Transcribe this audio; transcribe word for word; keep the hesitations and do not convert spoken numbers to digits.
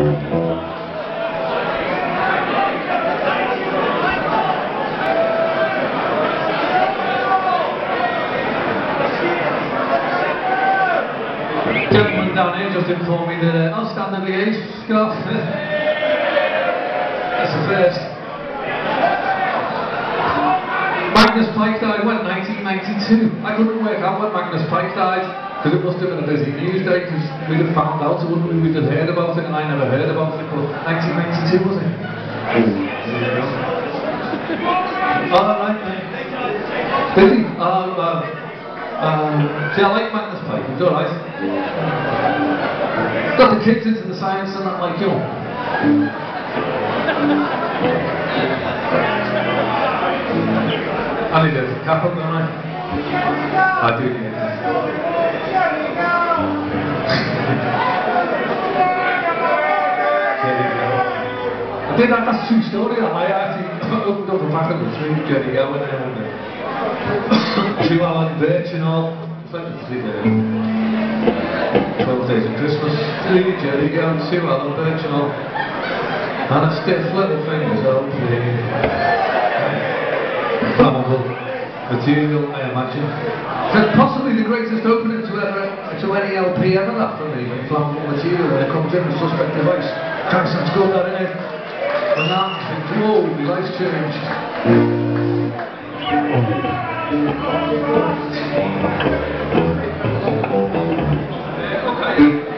Gentleman down here just informed me that uh, outstanding age, Scott. That's the first. Magnus Pike died when? nineteen ninety-two. I couldn't work out when Magnus Pike died, because it must have been a busy news day, because we'd have found out, so wouldn't we? We'd have heard about it, and I never heard about it, but nineteen ninety-two was it? Oh, right, mate. Busy? Oh, uh, um, see, I like Magnus Pike, it's alright. Got the kids into the science and that, like, you know. I need a cap on, don't I? I do need it. I did that, that's a true story. I actually opened up the back of the tree, Jerry Owen and Two Alan Birch and all. twelve days of Christmas, three Jerry Owen, Two Alan Birch and all. And a stiff little fingers, oh please. Flammable material, I imagine. So it's possibly the greatest opening to ever to any L P ever, that for me. Flammable material when it comes in with suspect device. Christ, that's good, that in it. And that, whoa, my life's changed. Yeah, okay.